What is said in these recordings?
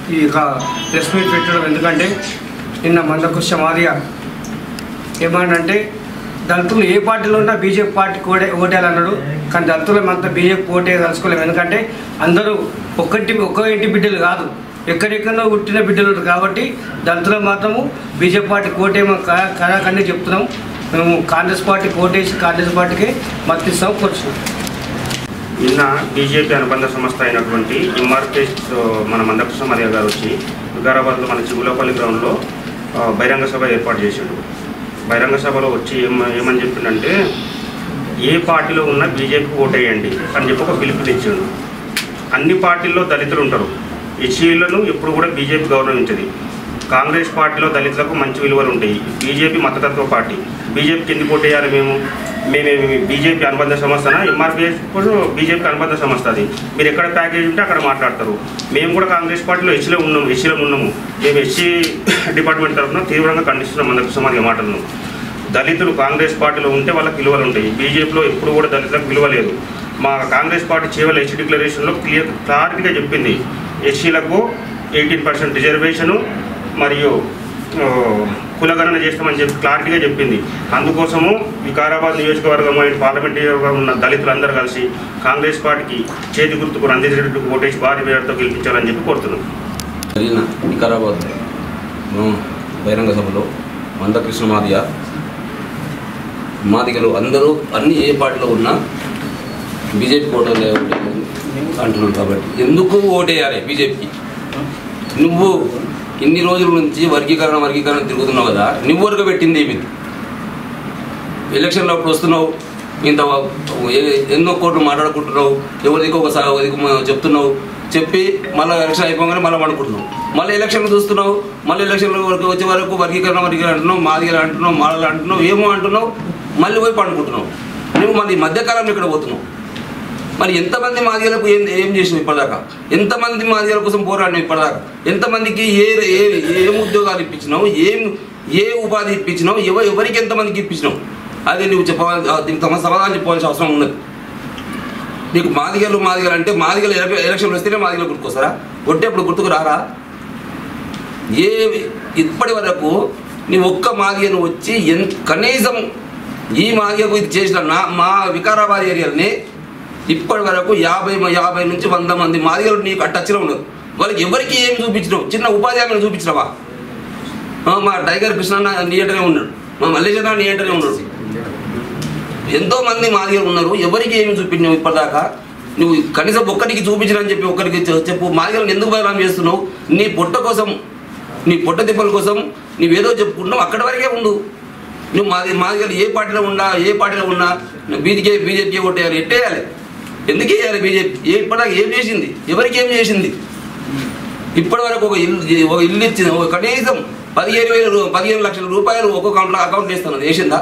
ఈ press meet పెట్టడం ఎందుకంటే నిన్న మందకృష్ణ మాదిగ ఏమనంటే దళితులు ఏ పార్టీలో ఉన్నా బీజేపీ పార్టీకి ఓటేయాలన్నాడు. కానీ దళితులు అంతా బీజేపీ ఓటే తలుచుకోలేము. ఎందుకంటే అందరూ ఒక్క ఇంటి బిడ్డలు కాదు, ఎక్కడెక్కడో పుట్టిన బిడ్డలు కాబట్టి దళితులు మాత్రము బీజేపీ పార్టీకి ఓటేమో కనీ చెప్తున్నాం. మేము కాంగ్రెస్ పార్టీకి ఓటేసి కాంగ్రెస్ పార్టీకి మద్దతిస్తాం కూర్చున్నాం. నిన్న బీజేపీ అనుబంధ సంస్థ అయినటువంటి ఎంఆర్పీఎస్ మన మందకృష్ణ మాదిగ గారు వచ్చి వికారాబాద్లో మన చిగులపల్లి గ్రౌండ్లో బహిరంగ సభ ఏర్పాటు చేశాడు. బహిరంగ సభలో వచ్చి ఏమని చెప్పిందంటే ఏ పార్టీలో ఉన్నా బీజేపీకి ఓటేయండి అని చెప్పి ఒక పిలుపునిచ్చాడు. అన్ని పార్టీల్లో దళితులు ఉంటారు. ఎస్సీలను ఎప్పుడు కూడా బీజేపీ గౌరవించదు. కాంగ్రెస్ పార్టీలో దళితులకు మంచి విలువలు ఉంటాయి. బీజేపీ మతతత్వ పార్టీ. బీజేపీకి ఎందుకు ఓటేయాలి? మేము బీజేపీ అనుబంధ సంస్థన ఎంఆర్పీఎస్ బీజేపీ అనుబంధ సంస్థ. అది మీరు ఎక్కడ ప్యాకేజ్ ఉంటే అక్కడ మాట్లాడతారు. మేము కూడా కాంగ్రెస్ పార్టీలో ఎస్సీలో ఉన్నాము. మేము ఎస్సీ డిపార్ట్మెంట్ తరఫున తీవ్రంగా ఖండిస్తున్నాం మందకృష్ణ మాదిగ మాటలను. దళితులు కాంగ్రెస్ పార్టీలో ఉంటే వాళ్ళకి విలువలు ఉంటాయి. బీజేపీలో ఎప్పుడు కూడా దళితులకు విలువ లేదు. మా కాంగ్రెస్ పార్టీ చేవల ఎస్సీ డిక్లరేషన్లో క్లారిటీగా చెప్పింది, ఎస్సీలకు 18% రిజర్వేషను మరియు కులగణన చేస్తామని చెప్పి క్లారిటీగా చెప్పింది. అందుకోసము వికారాబాద్ నియోజకవర్గం పార్లమెంటరీగా ఉన్న దళితులందరూ కలిసి కాంగ్రెస్ పార్టీకి చేతి గుర్తుకు రంజిత్ ఓటేసి భారీ మేరతో గెలిపించాలని చెప్పి కోరుతున్నాం. జరిగిన వికారాబాద్ బహిరంగ సభలో మందకృష్ణ మాదిగలు అందరూ అన్ని ఏ పార్టీలో ఉన్నా బీజేపీ ఓటేయాలి అంటున్నాను. కాబట్టి ఎందుకు ఓటేయాలి బీజేపీకి? నువ్వు ఇన్ని రోజుల నుంచి వర్గీకరణ తిరుగుతున్నావు కదా, నువ్వు వరకు పెట్టింది ఏమి? ఎలక్షన్లో అప్పుడు వస్తున్నావు, ఇంత ఎన్నో కోట్లు మాట్లాడుకుంటున్నావు, ఎవరికి ఒకసారి చెప్తున్నావు, చెప్పి మళ్ళీ ఎలక్షన్ అయిపోగానే మళ్ళీ అనుకుంటున్నావు, మళ్ళీ ఎలక్షన్లు చూస్తున్నావు, మళ్ళీ ఎలక్షన్ల వరకు వచ్చే వరకు వర్గీకరణ అంటున్నావు, మాదిగలు అంటున్నావు, మాలలు అంటున్నావు, ఏమో అంటున్నావు, మళ్ళీ పోయి పండుకుంటున్నావు. నువ్వు మళ్ళీ మధ్యకాలంలో ఇక్కడ పోతున్నావు. మరి ఎంతమంది మాదిగలకు ఏం చేసినావు ఇప్పటిదాకా? ఎంతమంది మాదిగల కోసం పోరాడినావు ఇప్పటిదాకా? ఎంతమందికి ఏం ఉద్యోగాలు ఇప్పించినావు? ఏ ఉపాధి ఇప్పించినావు? ఎవరికి ఎంతమందికి ఇప్పించినావు? అది నువ్వు చెప్పాలి, దీనికి సమాధానం చెప్పాల్సిన అవసరం ఉన్నది. నీకు మాదిగలు అంటే మాదిగలు ఎలక్షన్లు వస్తేనే మాదిగలు గుర్తుకొస్తారా? కొట్టేప్పుడు గుర్తుకు రారా? ఇప్పటి వరకు నీ ఒక్క మాదిగను వచ్చి కనీసం ఈ మాదిగకు ఇది చేసిన మా వికారాబాద్ ఏరియాలని ఇప్పటి వరకు 50 నుంచి 100 మంది మాదిగలు నీకు టచ్లో ఉన్నారు. వాళ్ళకి ఎవరికి ఏమి చూపించినావు? చిన్న ఉపాధి హామీలు చూపించినావా? మా టైగర్ కృష్ణ నీ అంటనే ఉన్నాడు, మా మల్లేశ్వర నీ అంటనే ఉన్నాడు. ఎంతోమంది మాదిగలు ఉన్నారు, ఎవరికి ఏమి చూపించినావు ఇప్పటిదాకా? నువ్వు కనీసం ఒక్కరికి చూపించినని చెప్పి ఒక్కరికి చెప్పు. మాదిగలను ఎందుకు బదనాం చేస్తున్నావు? నీ పొట్ట కోసం, నీ పొట్ట తిప్పల కోసం నువ్వేదో చెప్పుకుంటున్నావు, అక్కడి వరకే ఉండు. నువ్వు మాదిగలు ఏ పార్టీలో ఉన్నా బీజేపీ ఓటేయాలి, ఎట్టేయాలి. ఎందుకు వేయాలి బీజేపీ? ఇప్పటిదాకా ఏం చేసింది? ఎవరికి ఏం చేసింది? ఇప్పటి వరకు ఒక ఇల్లు ఇచ్చింది, కనీసం 15 లక్షల రూపాయలు ఒక్కొక్క అకౌంట్లో ఇస్తున్నది, వేసిందా?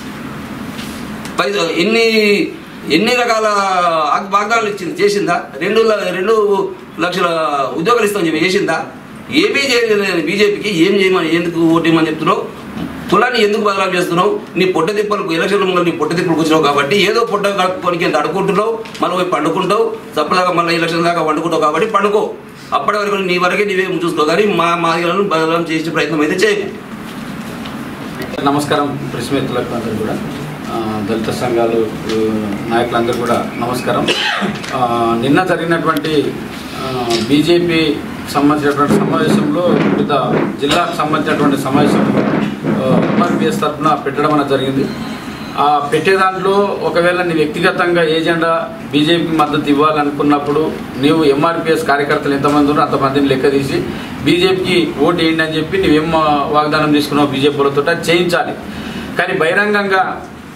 ఎన్ని రకాల వాగ్దానాలు ఇచ్చింది, చేసిందా? 2 లక్షల ఉద్యోగాలు ఇస్తామని చెప్పి చేసిందా? ఏమీ చేయలేదు. బీజేపీకి ఏం చేయమని ఎందుకు ఓటేయమని చెప్తున్నావు? కులాన్ని ఎందుకు బదలాం చేస్తున్నావు? నీ పొట్ట తిప్పలకు ఎలక్షన్ల ముందు నీ పొట్ట తిప్పలకు వచ్చినావు కాబట్టి ఏదో పొట్ట కడుపుకోనికి ఎంత అడుకుంటున్నావు, మళ్ళీ పోయి పండుకుంటావు, తప్పలాగా మళ్ళీ ఎలక్షన్ దాకా వండుకుంటావు కాబట్టి పండుకో. అప్పటి వరకు నీ వరకే నీవేం చూసుకో, కానీ మాదిగలను బదలాం చేసే ప్రయత్నం అయితే చేయకు. నమస్కారం ప్రెస్ మిత్రులకు అందరూ కూడా, దళిత సంఘాలు నాయకులందరూ కూడా నమస్కారం. నిన్న జరిగినటువంటి బీజేపీ సంబంధించినటువంటి సమావేశంలో వివిధ జిల్లాకు సంబంధించినటువంటి సమావేశం ఎంఆర్పీఎస్ తరఫున పెట్టడం అనేది జరిగింది. ఆ పెట్టే దాంట్లో ఒకవేళ నీ వ్యక్తిగతంగా ఏజెండా బీజేపీకి మద్దతు ఇవ్వాలనుకున్నప్పుడు నీవు ఎంఆర్పీఎస్ కార్యకర్తలు ఎంతమంది ఉన్నారో అంతమందిని లెక్క తీసి బీజేపీకి ఓటు వేయండి అని చెప్పి నువ్వేం వాగ్దానం తీసుకున్నావు బీజేపీలతో చేయించాలి. కానీ బహిరంగంగా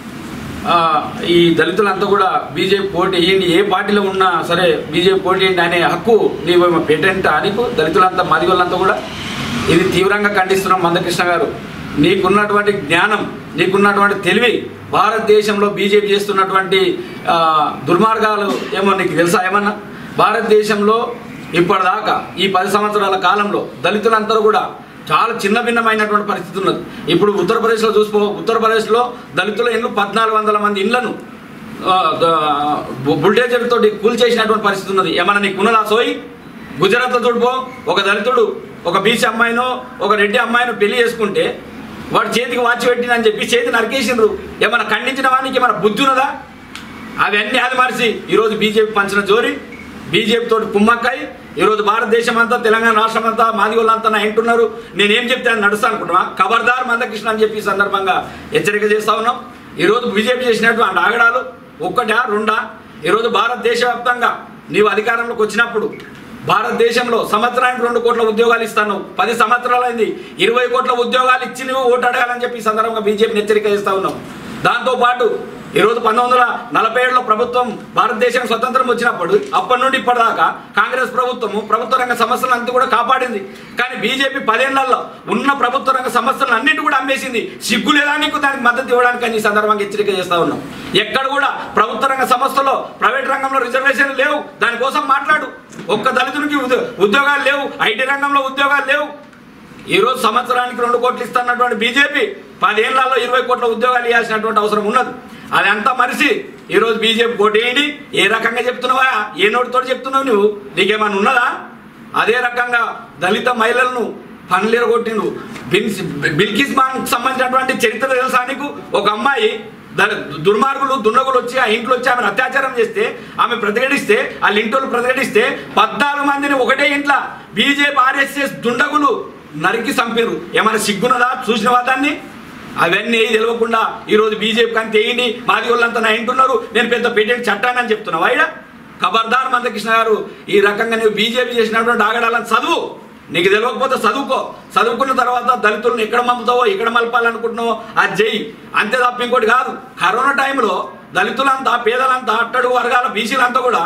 ఈ దళితులంతా కూడా బీజేపీ ఓటు వేయండి, ఏ పార్టీలో ఉన్నా సరే బీజేపీ ఓటు వేయండి అనే హక్కు నీవు పేటెంట్ నీకు దళితులంతా మాదిగోళ్ళంతా కూడా ఇది తీవ్రంగా ఖండిస్తున్నాం. మందకృష్ణ గారు, నీకున్నటువంటి జ్ఞానం, నీకున్నటువంటి తెలివి, భారతదేశంలో బీజేపీ చేస్తున్నటువంటి దుర్మార్గాలు ఏమో నీకు తెలుసా? ఏమన్నా భారతదేశంలో ఇప్పటిదాకా ఈ 10 సంవత్సరాల కాలంలో దళితులందరూ కూడా చాలా చిన్న భిన్నమైనటువంటి పరిస్థితి ఉన్నది. ఇప్పుడు ఉత్తరప్రదేశ్లో ఉత్తరప్రదేశ్లో దళితుల ఇళ్ళు 1400 మంది ఇళ్లను బుల్డేజర్ తోటి కూల్చేసినటువంటి పరిస్థితి ఉన్నది. ఏమన్నా నీకు ఉన్నదా సోయి? గుజరాత్లో చూడిపో, ఒక దళితుడు ఒక బీసీ అమ్మాయినో ఒక రెడ్డి అమ్మాయినో పెళ్లి చేసుకుంటే వాడు చేతికి వాచి పెట్టినని చెప్పి చేతి నరికేసిండ్రు. ఏమైనా ఖండించిన వానికి ఏమైనా బుద్ధి ఉన్నదా? అవన్నీ అది మరిచి ఈరోజు బీజేపీ పంచిన జోరి, బీజేపీ తోటి కుమ్మక్కాయి ఈరోజు భారతదేశం అంతా తెలంగాణ రాష్ట్రం అంతా మాదిగోళ్ళంతా అంటున్నారు. నేనేం చెప్తే అని నడుస్తా అనుకుంటున్నా. ఖబర్దార్ మందకృష్ణ అని చెప్పి సందర్భంగా హెచ్చరిక చేస్తా ఉన్నాం. ఈరోజు బీజేపీ చేసినటువంటి ఆగడాలు ఒకటా రెండా? ఈరోజు భారతదేశ వ్యాప్తంగా నీవు అధికారంలోకి వచ్చినప్పుడు భారతదేశంలో సంవత్సరానికి 2 కోట్ల ఉద్యోగాలు ఇస్తాను. 10 సంవత్సరాలైంది 20 కోట్ల ఉద్యోగాలు ఇచ్చి నువ్వు ఓటు అడగాలని చెప్పి ఈ సందర్భంగా బీజేపీని హెచ్చరిక చేస్తా ఉన్నాం. దాంతోపాటు ఈరోజు 1947లో ప్రభుత్వం భారతదేశం స్వతంత్రం వచ్చినప్పుడు అప్పటి నుండి ఇప్పటిదాకా కాంగ్రెస్ ప్రభుత్వ రంగ సంస్థలను అంతా కూడా కాపాడింది. కానీ బీజేపీ 10 ఏళ్లలో ఉన్న ప్రభుత్వ రంగ సంస్థలను అన్నింటి కూడా అమ్మేసింది. సిగ్గు లేదా నీకు దానికి మద్దతు ఇవ్వడానికి అని ఈ సందర్భంగా హెచ్చరిక చేస్తా ఉన్నాం. ఎక్కడ కూడా ప్రభుత్వ రంగ సంస్థలో ప్రైవేట్ రంగంలో రిజర్వేషన్లు లేవు, దానికోసం మాట్లాడు. ఒక్క దళితునికి ఉద్యోగాలు లేవు, ఐటీ రంగంలో ఉద్యోగాలు లేవు. ఈరోజు సంవత్సరానికి 2 కోట్లు ఇస్తున్నటువంటి బీజేపీ 10 ఏళ్లలో 20 కోట్ల ఉద్యోగాలు ఇవ్వాల్సినటువంటి అవసరం ఉన్నది. అదంతా మరిచి ఈరోజు బీజేపీ ఓటేయండి. ఏ రకంగా చెప్తున్నావా? ఏ నోటితో చెప్తున్నావు? నువ్వు నీకేమన్నా ఉన్నదా? అదే రకంగా దళిత మహిళలను పనులేరగొట్టిండు. బిల్కిస్ బాన్ సంబంధించినటువంటి చరిత్ర తెలుసా నీకు? ఒక అమ్మాయి దుర్మార్గులు దుండగులు వచ్చి ఆ ఇంట్లో వచ్చి ఆమెను అత్యాచారం చేస్తే, ఆమె ప్రతిఘటిస్తే, వాళ్ళ ఇంట్లో ప్రతిఘటిస్తే 14 మందిని ఒకటే ఇంట్లో బీజేపీ ఆర్ఎస్ఎస్ దుండగులు నరికి చంపారు. ఏమైనా సిగ్గున్నదా? చూసినవా దాన్ని? అవన్నీ తెలియకుండా ఈరోజు బీజేపీ కానీ తెయ్యండి మాది వాళ్ళంతా అంటున్నారు. నేను పెద్ద పేటెంట్ చట్టాన్ని అని చెప్తున్నావు. అయినా ఖబర్దార్ మందకృష్ణ గారు, ఈ రకంగా నువ్వు బీజేపీ చేసినటువంటి ఆగడాలను చదువు. నీకు తెలియకపోతే చదువుకో. చదువుకున్న తర్వాత దళితులను ఎక్కడ మమ్ముతావో ఎక్కడ మలపాలనుకుంటున్నావో అది చెయ్యి. అంతే తప్ప ఇంకోటి కాదు. కరోనా టైంలో దళితులంతా పేదలంతా అట్టడుగు వర్గాల బీసీలంతా కూడా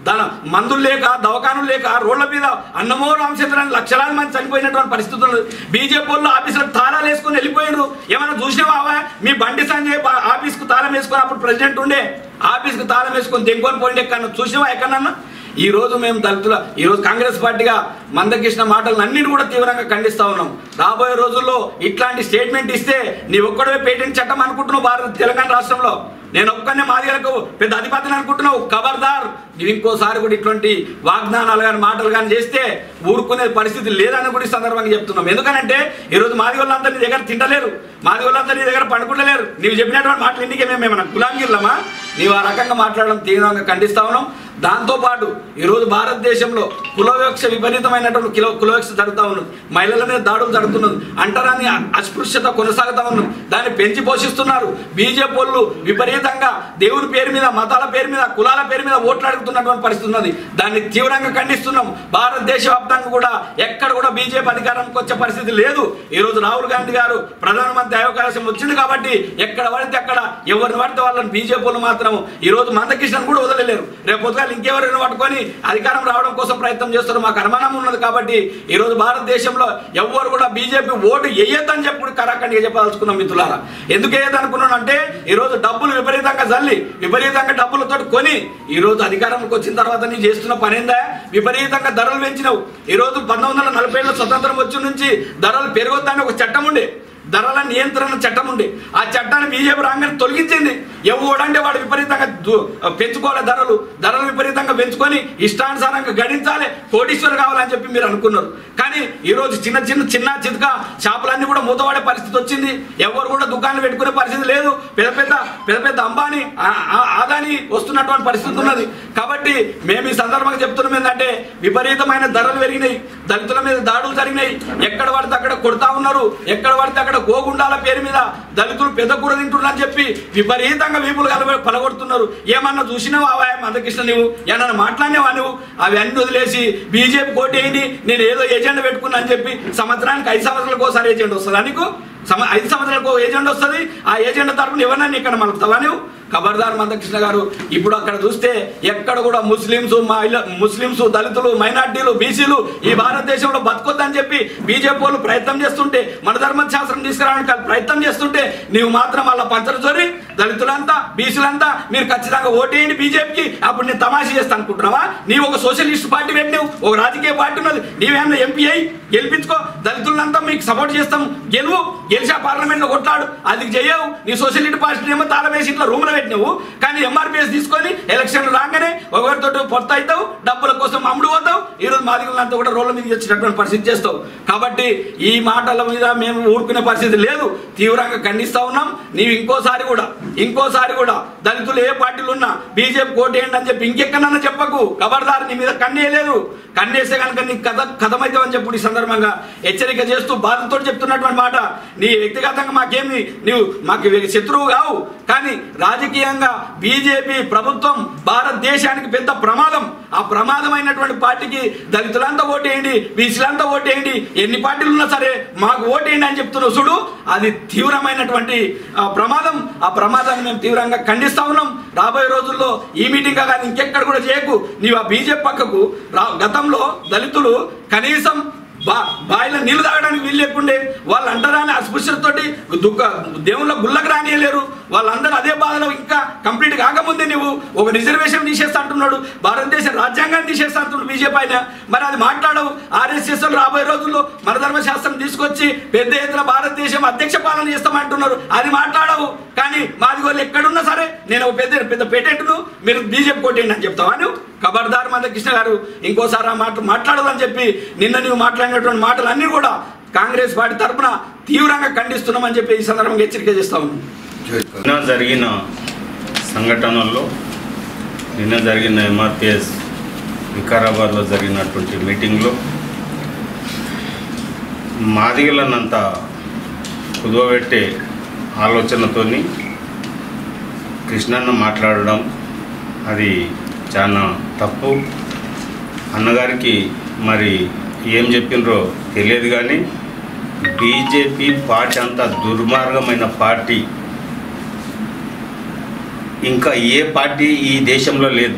మందులు లేక దవాఖానులు లేక రోడ్ల మీద అన్నమో రామచంద్రాన్ని లక్షలాది మంది చనిపోయినటువంటి పరిస్థితులు. బీజేపీ వాళ్ళు ఆఫీసులకు తాళాలు వేసుకొని వెళ్ళిపోయారు. ఏమైనా చూసినావా? మీ బండి సంజయ్ ఆఫీస్కు తాళం వేసుకొని అప్పుడు ప్రెసిడెంట్ ఉండే ఆఫీస్కు తాళం వేసుకొని దెంకొని పోయింది. ఎక్కడన్నా చూసినావా? ఎక్కడన్నా? ఈరోజు మేము దళితుల ఈరోజు కాంగ్రెస్ పార్టీగా మందకృష్ణ మాటలను అన్నింటి కూడా తీవ్రంగా ఖండిస్తూ ఉన్నాం. రాబోయే రోజుల్లో ఇట్లాంటి స్టేట్మెంట్ ఇస్తే నీ ఒక్కడే పేటెంట్ చట్టం అనుకుంటున్నావు తెలంగాణ రాష్ట్రంలో. నేను ఒక్కనే మాదిగలకు పెద్ద అధిపతిని అనుకుంటున్నావు. ఖబర్దార్, నువ్వు ఇంకోసారి కూడా ఇటువంటి వాగ్దానాలు కానీ మాటలు కానీ చేస్తే ఊరుకునే పరిస్థితి లేదని కూడా ఈ సందర్భంగా చెప్తున్నాం. ఎందుకనంటే ఈరోజు మాదిగోళ్ళంతా నీ దగ్గర తింటలేరు, మాదిగోళ్ళంతా నీ దగ్గర పండుకుంటలేరు. నీవు చెప్పినటువంటి మాటలు ఇంటికి మేమేమన్నా గులాంగిర్లమా? నీవు ఆ రకంగా మాట్లాడడం తీవ్రంగా ఖండిస్తా ఉన్నాం. దాంతోపాటు ఈరోజు భారతదేశంలో కులవివక్ష విపరీతమైనటువంటి కులవివక్ష జరుగుతూ ఉన్నది. మహిళల మీద దాడులు జరుగుతున్నది. అంటరాని అస్పృశ్యత కొనసాగుతూ ఉన్నది. దాన్ని పెంచి పోషిస్తున్నారు. బీజేపీ వాళ్ళు విపరీతంగా దేవుని పేరు మీద, మతాల పేరు మీద, కులాల పేరు మీద ఓట్లు అడుగుతున్నటువంటి పరిస్థితి ఉన్నది. దాన్ని తీవ్రంగా ఖండిస్తున్నాం. భారతదేశ వ్యాప్తంగా కూడా ఎక్కడ కూడా బీజేపీ అధికారానికి వచ్చే పరిస్థితి లేదు. ఈరోజు రాహుల్ గాంధీ గారు ప్రధానమంత్రి అవకాశం వచ్చింది కాబట్టి ఎక్కడ పడితే అక్కడ ఎవరిని పడితే వాళ్ళని బీజేపీ వాళ్ళు మాత్రం ఈరోజు మందకృష్ణను కూడా వదలలేరు. రేపు ఇంకెవరైనా పట్టుకొని అధికారం రావడం కోసం ప్రయత్నం చేస్తారు. మాకు అనుమానం ఉన్నది కాబట్టి ఈరోజు భారతదేశంలో ఎవరు కూడా బీజేపీ ఓటు వేయొద్దని చెప్పి కరాఖండిగా చెప్పదలుచుకున్నాం. మిత్రులారా, ఎందుకు వేయదనుకున్నాను అంటే ఈరోజు డబ్బులు విపరీతంగా జల్లి విపరీతంగా డబ్బులతో కొని ఈరోజు అధికారంలోకి వచ్చిన తర్వాత నీ చేస్తున్న పనేందా? విపరీతంగా ధరలు పెంచినావు. ఈరోజు 1947లో స్వతంత్రం వచ్చి నుంచి ధరలు పెరగొద్దని ఒక చట్టం ఉండే, ధరల నియంత్రణ చట్టం ఉండే. ఆ చట్టాన్ని బీజేపీ రాగానే తొలగించింది. ఎవడంటే వాడు విపరీతంగా పెంచుకోవాలి, ధరలు విపరీతంగా పెంచుకొని ఇష్టానుసారంగా గడించాలి, కోటీశ్వరు కావాలని చెప్పి మీరు అనుకున్నారు. కానీ ఈరోజు చిన్న చితక షాపులన్నీ కూడా మూతపడే పరిస్థితి వచ్చింది. ఎవరు కూడా దుకాణాలు పెట్టుకునే పరిస్థితి లేదు. పెద్ద పెద్ద అంబానీ ఆదాని వస్తున్నటువంటి పరిస్థితి ఉన్నది. కాబట్టి మేము ఈ సందర్భంగా చెప్తున్నాం ఏంటంటే విపరీతమైన ధరలు పెరిగినాయి, దళితుల మీద దాడులు జరిగినాయి. ఎక్కడ పడితే అక్కడ కొడతా ఉన్నారు, ఎక్కడ పడితే అక్కడ గోగుండాల పేరు మీద దళితులు పెద్ద కూర తింటున్నారని చెప్పి విపరీతంగా వీపులు పలగొడుతున్నారు. ఏమన్నా చూసినావా మందకృష్ణ? నువ్వు ఏమన్నా మాట్లాడినావా? నువ్వు అవన్నీ వదిలేసి బీజేపీ కోటేయండి, నేను ఏదో ఏజెండా పెట్టుకున్నా అని చెప్పి సంవత్సరానికి 5 సంవత్సరాలకు ఒకసారి ఏజెండా వస్తుందా నీకు? 5 సంవత్సరాలకు ఏజెండా వస్తుంది. ఆ ఏజెండా తరపున ఎవరన్నా ఇక్కడ మలుపుతావా నువ్వు? ఖబర్దార్ మందకృష్ణ గారు. ఇప్పుడు అక్కడ చూస్తే ఎక్కడ కూడా ముస్లింస్ దళితులు మైనార్టీలు బీసీలు ఈ భారతదేశంలో బతకొద్దని చెప్పి బీజేపీ వాళ్ళు ప్రయత్నం చేస్తుంటే, మన ధర్మశాస్త్రం తీసుకురావడానికి ప్రయత్నం చేస్తుంటే నీవు మాత్రం వాళ్ళ పంచరు చోరి దళితులంతా బీసీలంతా మీరు ఖచ్చితంగా ఓటేయండి బీజేపీకి, అప్పుడు నేను తమాషా చేస్తా అనుకుంటున్నావా? నీవు ఒక సోషలిస్ట్ పార్టీ పెట్టినావు, ఒక రాజకీయ పార్టీ ఉన్నది, నీవేమన్నా ఎంపీ అయ్యి గెలిపించుకో, దళితులంతా మీకు సపోర్ట్ చేస్తాం, గెలిచా పార్లమెంట్లో కొట్లాడు. అది చెయ్యవు. నీ సోషలిస్ట్ పార్టీ ఏమో తాళం వేసి ఇట్లా రూమ్లో పెట్టినావు, కానీ ఎంఆర్పిఎస్ తీసుకొని ఎలక్షన్లు రాగానే ఒకరితో పొత్త అవుతావు, డబ్బుల కోసం అమ్ముడు పోతావు, ఈరోజు మాదిగలంతా కూడా రోడ్ల మీదకి వచ్చినటువంటి పరిస్థితి చేస్తావు. కాబట్టి ఈ మాటల మీద మేము ఊరుకునే పరిస్థితి లేదు, తీవ్రంగా ఖండిస్తా ఉన్నాం. నీవు ఇంకోసారి కూడా దళితులు ఏ పార్టీలు ఉన్నా బీజేపీ కోటేయండి అని చెప్పి ఇంకెక్కడన్నా చెప్పకు. ఖబర్దారు, నీ మీద కన్నేయలేదు, కన్నేస్తే కనుక నీ కథమైతావని చెప్పి ఈ సందర్భంగా హెచ్చరిక చేస్తూ బాధతో చెప్తున్నటువంటి మాట. నీ వ్యక్తిగతంగా నీవు మాకు శత్రువు కావు, కానీ రాజకీయంగా బీజేపీ ప్రభుత్వం భారతదేశానికి పెద్ద ప్రమాదం. ఆ ప్రమాదమైనటువంటి పార్టీకి దళితులంతా ఓటేయండి, బీసీలంతా ఓటేయండి, ఎన్ని పార్టీలు ఉన్నా సరే మాకు ఓటేయండి అని చెప్తున్నావు చూడు, అది తీవ్రమైనటువంటి ప్రమాదం. ఆ ప్రమాదాన్ని మేము తీవ్రంగా ఖండిస్తా ఉన్నాం. రాబోయే రోజుల్లో ఈ మీటింగ్ కానీ ఇంకెక్కడ కూడా చేయకు. నీవు ఆ బీజేపీ పక్కకు గతంలో దళితులు కనీసం బాయిలో నీళ్లు తాగడానికి వీలు లేకుండే, వాళ్ళు అంటారని అస్పృశ్యతతోటి దేవుళ్ళ గుళ్ళకు రానియలేరు. వాళ్ళందరూ అదే బాధలో ఇంకా కంప్లీట్ కాకముందే నువ్వు ఒక రిజర్వేషన్ తీసేస్తా అంటున్నాడు, భారతదేశ రాజ్యాంగాన్ని తీసేస్తా అంటున్నాడు బీజేపీ ఆయన. మరి అది మాట్లాడవు. ఆర్ఎస్ఎస్ రాబోయే రోజుల్లో మన ధర్మశాస్త్రం తీసుకొచ్చి పెద్ద ఎత్తున భారతదేశం అధ్యక్ష పాలన చేస్తామంటున్నారు, అది మాట్లాడవు. కానీ మాది వాళ్ళు ఎక్కడున్నా సరే నేను పెద్ద పేటెంట్ను మీరు బీజేపీ కోటేయండి అని చెప్తావా నువ్వు? ఖబర్దార్ మందకృష్ణ గారు, ఇంకోసారి ఆ మాట మాట్లాడదని చెప్పి నిన్న నువ్వు మాట్లాడినటువంటి మాటలన్నీ కూడా కాంగ్రెస్ పార్టీ తరఫున తీవ్రంగా ఖండిస్తున్నామని చెప్పి ఈ సందర్భంగా హెచ్చరిక చేస్తా ఉన్నాం. నిన్న జరిగిన సంఘటనల్లో నిన్న జరిగిన ఎంఆర్పిఎస్ వికారాబాద్లో జరిగినటువంటి మీటింగ్లో మాదిగలనంతా కుదవబెట్టే ఆలోచనతోని కృష్ణన్న మాట్లాడడం అది చాలా తప్పు. అన్నగారికి మరి ఏం చెప్పినరో తెలియదు, కానీ బీజేపీ పార్టీ అంత దుర్మార్గమైన పార్టీ ఇంకా ఏ పార్టీ ఈ దేశంలో లేదు.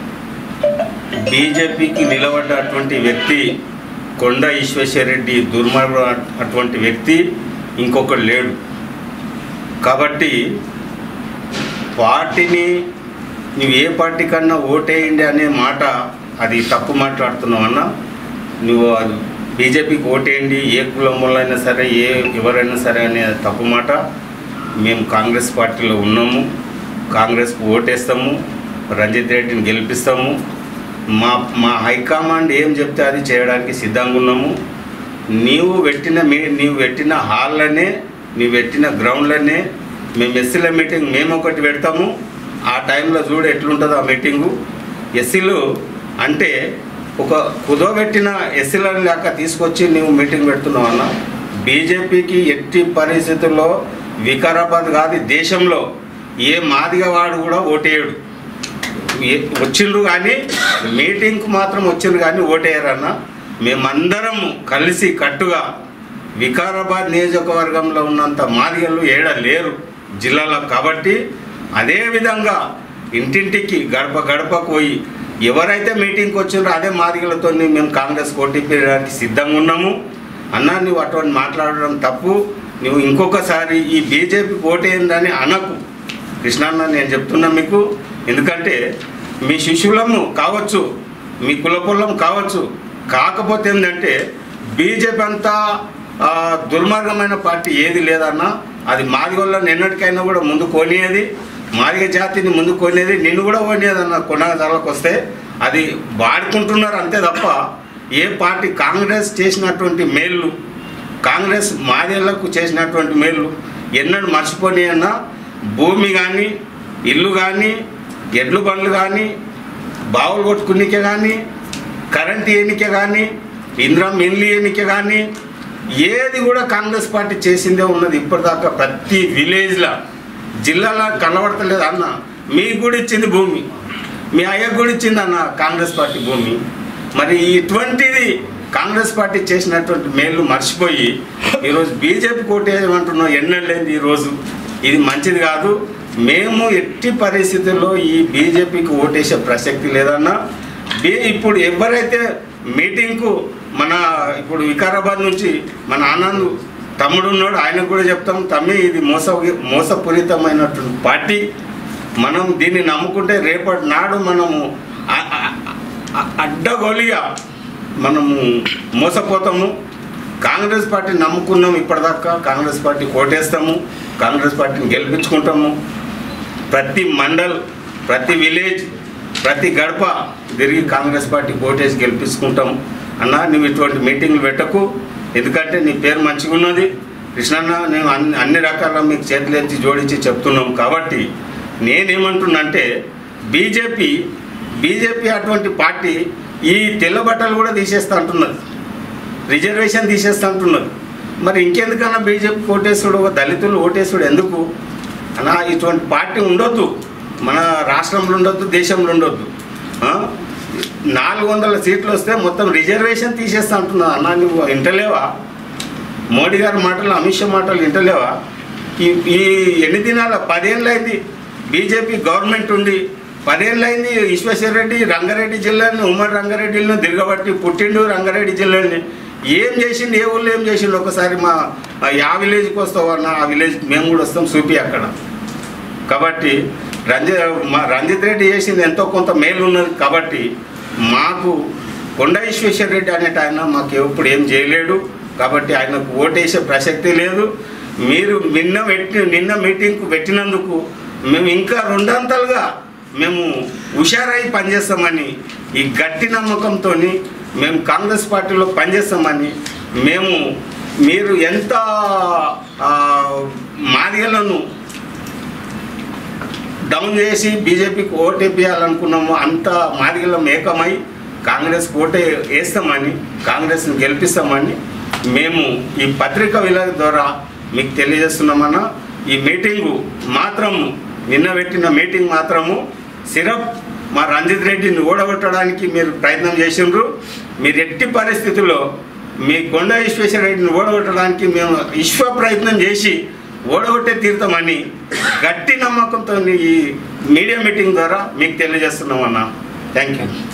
బీజేపీకి నిలబడ్డటువంటి వ్యక్తి కొండ ఈశ్వేశ్వరరెడ్డి దుర్మార్గం అటువంటి వ్యక్తి ఇంకొకడు లేడు. కాబట్టి పార్టీని నువ్వు ఏ పార్టీ కన్నా ఓటేయండి అనే మాట అది తప్పు మాట్లాడుతున్నావు అన్న. నువ్వు అది బీజేపీకి ఓటేయండి, ఏ కులం వాళ్ళైనా సరే ఎవరైనా సరే అనే తప్పు మాట. మేము కాంగ్రెస్ పార్టీలో ఉన్నాము, కాంగ్రెస్కు ఓటేస్తాము, రంజిత్ రెడ్డిని గెలిపిస్తాము. మా హైకమాండ్ ఏం చెప్తే అది చేయడానికి సిద్ధంగా ఉన్నాము. నీవు పెట్టిన హాల్లోనే, నీవు పెట్టిన గ్రౌండ్లోనే మేము ఎస్సీల మీటింగ్ మేము ఒకటి పెడతాము. ఆ టైంలో చూడు ఎట్లుంటుందో ఆ మీటింగు. ఎస్సీలు అంటే ఒక కుదోబెట్టిన ఎస్సీలను లేక తీసుకొచ్చి నీవు మీటింగ్ పెడుతున్నావు అన్న. బీజేపీకి ఎట్టి పరిస్థితుల్లో వికారాబాద్ కాదు దేశంలో ఏ మాదిగా వాడు కూడా ఓటేయడు. వచ్చిండ్రు కానీ మీటింగ్కు మాత్రం వచ్చిండ్రు కానీ ఓటేయరన్న. మేమందరం కలిసి కట్టుగా వికారాబాద్ నియోజకవర్గంలో ఉన్నంత మాదిగలు ఏడ లేరు జిల్లాలో. కాబట్టి అదేవిధంగా ఇంటింటికి గడప గడపకు పోయి ఎవరైతే మీటింగ్కి వచ్చిండ్రో అదే మాదిగలతో మేము కాంగ్రెస్ ఓటీపీయడానికి సిద్ధంగా ఉన్నాము అన్నా. నువ్వు అటువంటి మాట్లాడడం తప్పు. నువ్వు ఇంకొకసారి ఈ బీజేపీకి ఓటేయందని అనకు కృష్ణన్న, నేను చెప్తున్నా మీకు. ఎందుకంటే మీ శిష్యులము కావచ్చు, మీ కులపొల్లం కావచ్చు, కాకపోతే ఏంటంటే బీజేపీ అంతా దుర్మార్గమైన పార్టీ ఏది లేదన్నా. అది మాదిగోళ్ళని ఎన్నటికైనా కూడా ముందు కొనేది, మాదిగ జాతిని ముందు కొనేది, నిన్ను కూడా కొనేది అన్న. కొనగలకు వస్తే అది వాడుకుంటున్నారు అంతే తప్ప ఏ పార్టీ కాంగ్రెస్ చేసినటువంటి మేళ్ళు, కాంగ్రెస్ మాదిగలకు చేసినటువంటి మేళ్ళు ఎన్నడూ మర్చిపోని అన్న. భూమి కానీ, ఇల్లు కానీ, ఎడ్లు బండ్లు కానీ, బావులు కొట్టుకునికే కానీ, కరెంటు ఎన్నికే కానీ, ఇంద్రం ఇల్లు ఎన్నికే కానీ ఏది కూడా కాంగ్రెస్ పార్టీ చేసిందే ఉన్నది ఇప్పటిదాకా. ప్రతి విలేజ్లో జిల్లాలో కనబడతలేదు అన్న. మీకు కూడా ఇచ్చింది భూమి, మీ అయ్యకు కూడా ఇచ్చింది అన్న కాంగ్రెస్ పార్టీ భూమి. మరి ఇటువంటిది కాంగ్రెస్ పార్టీ చేసినటువంటి మేలు మర్చిపోయి ఈరోజు బీజేపీ కోటేయమంటున్నాం. ఎన్నెళ్ళేంది ఈరోజు. ఇది మంచిది కాదు. మేము ఎట్టి పరిస్థితుల్లో ఈ బీజేపీకి ఓటేసే ప్రసక్తి లేదన్నా. ఇప్పుడు ఎవరైతే మీటింగ్కు ఇప్పుడు వికారాబాద్ నుంచి మన ఆనంద్ తమ్ముడు ఉన్నాడు, ఆయనకు కూడా చెప్తాం, తమ్మి ఇది మోసపూరితమైనటువంటి పార్టీ. మనం దీన్ని నమ్ముకుంటే రేపటి నాడు మనము అడ్డగోలిగా మనము మోసపోతాము. కాంగ్రెస్ పార్టీని నమ్ముకున్నాం ఇప్పటిదాకా, కాంగ్రెస్ పార్టీ కోటేస్తాము, కాంగ్రెస్ పార్టీని గెలిపించుకుంటాము. ప్రతి మండల్, ప్రతి విలేజ్, ప్రతి గడప తిరిగి కాంగ్రెస్ పార్టీకి ఓటేసి గెలిపించుకుంటాం అన్నా. నువ్వు ఇటువంటి మీటింగ్లు పెట్టకు, ఎందుకంటే నీ పేరు మంచిగా ఉన్నది కృష్ణన్న. నేను అన్ని రకాల మీకు చేతులు ఎత్తి జోడించి చెప్తున్నాం. కాబట్టి నేనేమంటున్నానంటే బీజేపీ అటువంటి పార్టీ ఈ తెల్ల బట్టలు కూడా తీసేస్తా అంటున్నది, రిజర్వేషన్ తీసేస్తా అంటున్నది. మరి ఇంకెందుకన్నా బీజేపీ ఓటేసుడు, దళితులు ఓటేసుడు ఎందుకు అన్నా? ఇటువంటి పార్టీ ఉండొద్దు, మన రాష్ట్రంలో ఉండొద్దు, దేశంలో ఉండొద్దు. 400 సీట్లు వస్తే మొత్తం రిజర్వేషన్ తీసేస్తా అంటున్నా అన్నా. నువ్వు ఇంటలేవా? మోడీ గారి మాటలు, అమిత్ షా మాటలు ఇంటలేవా? ఈ ఎన్ని దినాల 10 ఏళ్ళు అయింది బీజేపీ గవర్నమెంట్ ఉండి, 10 ఏళ్ళు అయింది. ఈశ్వేశ్వర రెడ్డి రంగారెడ్డి జిల్లాని, ఉమ్మడి రంగారెడ్డిలో తిరగబట్టి పుట్టిండు రంగారెడ్డి జిల్లాని. ఏం చేసిండు, ఏ ఊళ్ళో ఏం చేసిండు? ఒకసారి ఆ విలేజ్కి వస్తావు అన్న, ఆ విలేజ్కి మేము కూడా వస్తాం, చూపి అక్కడ. కాబట్టి రంజిత్ రెడ్డి చేసింది ఎంతో కొంత మేలు ఉన్నది. కాబట్టి మాకు కొండ ఈశ్వేశ్వర రెడ్డి అనేట ఆయన మాకు ఎప్పుడు ఏం చేయలేడు. కాబట్టి ఆయనకు ఓటేసే ప్రసక్తి లేదు. మీరు నిన్న మీటింగ్కు పెట్టినందుకు మేము ఇంకా 2 అంతలుగా మేము హుషారై పనిచేస్తామని, ఈ గట్టి నమ్మకంతో మేము కాంగ్రెస్ పార్టీలో పనిచేస్తామని, మీరు ఎంత మాదిగలను డౌన్ చేసి బీజేపీకి ఓటేపియాలనుకున్నామో అంత మాదిగలం ఏకమై కాంగ్రెస్ ఓటే వేస్తామని, కాంగ్రెస్ని గెలిపిస్తామని మేము ఈ పత్రికా విలేకరుల ద్వారా మీకు తెలియజేస్తున్నామన్నా. ఈ మీటింగు మాత్రము, నిన్న పెట్టిన మీటింగ్ మాత్రము సిరప్ మా రంజిత్ రెడ్డిని ఓడగొట్టడానికి మీరు ప్రయత్నం చేసిండ్రు. మీరు ఎట్టి పరిస్థితుల్లో మీ కొండ ఈశ్వేశ్వర రెడ్డిని ఓడగొట్టడానికి మేము ప్రయత్నం చేసి ఓడగొట్టే తీరుతామని గట్టి నమ్మకంతో ఈ మీడియా మీటింగ్ ద్వారా మీకు తెలియజేస్తున్నామన్నా. Thank you.